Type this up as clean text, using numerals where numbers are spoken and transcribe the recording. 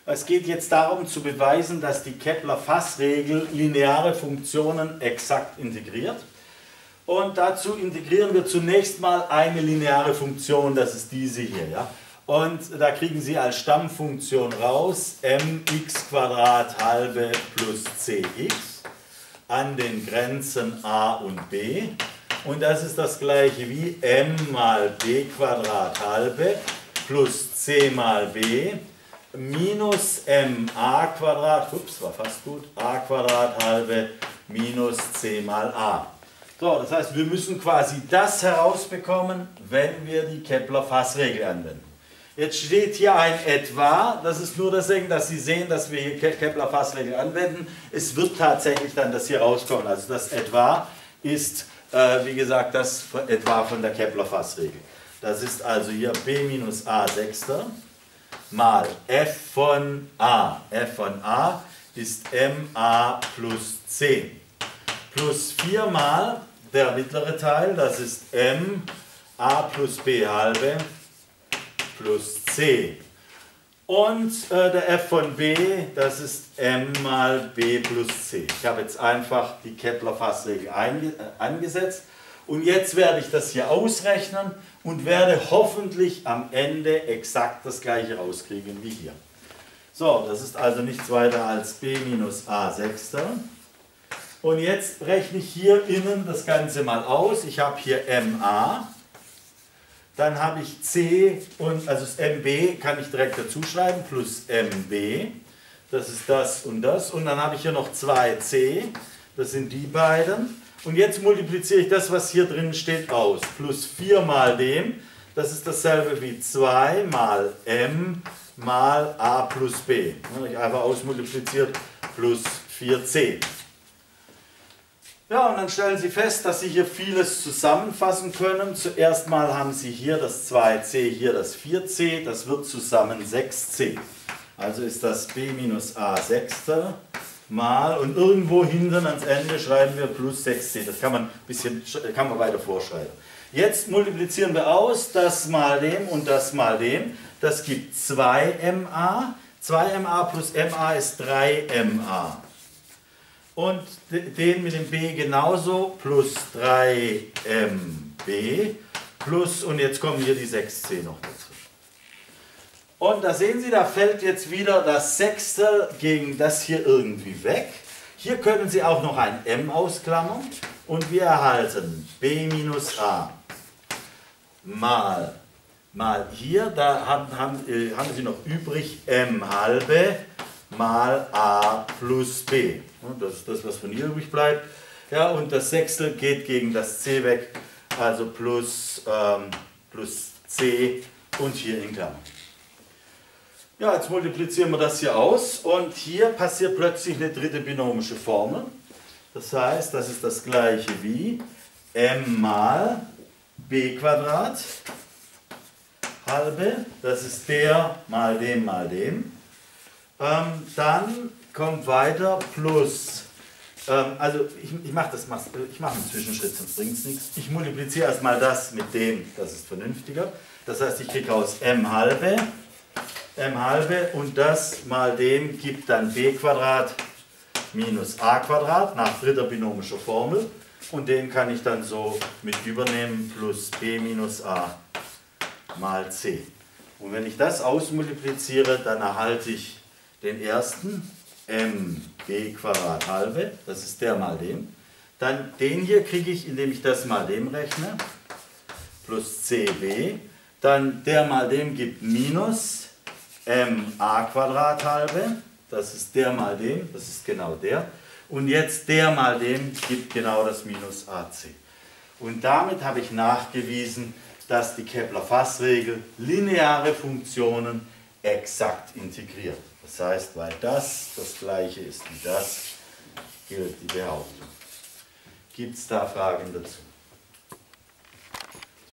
Es geht jetzt darum zu beweisen, dass die Kepler-Fassregel lineare Funktionen exakt integriert. Und dazu integrieren wir zunächst mal eine lineare Funktion, das ist diese hier. Ja? Und da kriegen Sie als Stammfunktion raus mx² halbe plus cx an den Grenzen a und b. Und das ist das gleiche wie m mal b² halbe plus c mal b minus ma², ups, war fast gut, a² halbe minus c mal a. So, das heißt, wir müssen quasi das herausbekommen, wenn wir die Kepler-Fassregel anwenden. Jetzt steht hier ein etwa, das ist nur deswegen, dass Sie sehen, dass wir hier Kepler-Fassregel anwenden. Es wird tatsächlich dann das hier rauskommen. Also das etwa ist, wie gesagt, das etwa von der Kepler-Fassregel. Das ist also hier b minus a Sechster mal f von a. f von a ist ma plus c. Plus 4 mal der mittlere Teil, das ist m a plus b halbe plus c. Und der f von b, das ist m mal b plus c. Ich habe jetzt einfach die Kepler-Fassregel angesetzt. Und jetzt werde ich das hier ausrechnen und werde hoffentlich am Ende exakt das gleiche rauskriegen wie hier. So, das ist also nichts weiter als b minus a Sechster. Und jetzt rechne ich hier innen das Ganze mal aus. Ich habe hier ma. Dann habe ich c, und also das mb kann ich direkt dazu schreiben, plus mb. Das ist das. Und dann habe ich hier noch 2c. Das sind die beiden. Und jetzt multipliziere ich das, was hier drin steht, aus. Plus 4 mal dem. Das ist dasselbe wie 2 mal m mal a plus b. Ich einfach ausmultipliziert plus 4c. Ja, und dann stellen Sie fest, dass Sie hier vieles zusammenfassen können. Zuerst mal haben Sie hier das 2c, hier das 4c, das wird zusammen 6c. Also ist das b minus a Sechster mal, und irgendwo hinten ans Ende schreiben wir plus 6c. Das kann man weiter vorschreiben. Jetzt multiplizieren wir aus, das mal dem und das mal dem. Das gibt 2ma. 2ma plus ma ist 3ma. Und den mit dem b genauso, plus 3mb, plus, und jetzt kommen hier die 6c noch dazu. Und da sehen Sie, da fällt jetzt wieder das Sechstel gegen das hier irgendwie weg. Hier können Sie auch noch ein m ausklammern und wir erhalten b minus a mal hier, da haben Sie noch übrig m halbe mal a plus b. Das ist das, was von hier übrig bleibt. Ja, und das Sechstel geht gegen das c weg, also plus c und hier in Klammern. Ja, jetzt multiplizieren wir das hier aus und hier passiert plötzlich eine dritte binomische Formel. Das heißt, das ist das gleiche wie m mal b² halbe, das ist der mal dem mal dem. Dann kommt weiter plus, also ich mache einen Zwischenschritt, sonst bringt es nichts. Ich multipliziere erstmal das mit dem, das ist vernünftiger. Das heißt, ich kriege aus m halbe und das mal dem gibt dann b² minus a² nach dritter binomischer Formel. Und den kann ich dann so mit übernehmen, plus b minus a mal c. Und wenn ich das ausmultipliziere, dann erhalte ich den ersten mb² halbe, das ist der mal dem. Dann den hier kriege ich, indem ich das mal dem rechne, plus cb. Dann der mal dem gibt minus ma² halbe, das ist der mal dem, das ist genau der. Und jetzt der mal dem gibt genau das minus ac. Und damit habe ich nachgewiesen, dass die Kepler-Fassregel lineare Funktionen exakt integriert. Das heißt, weil das gleiche ist wie das, gilt die Behauptung. Gibt es da Fragen dazu?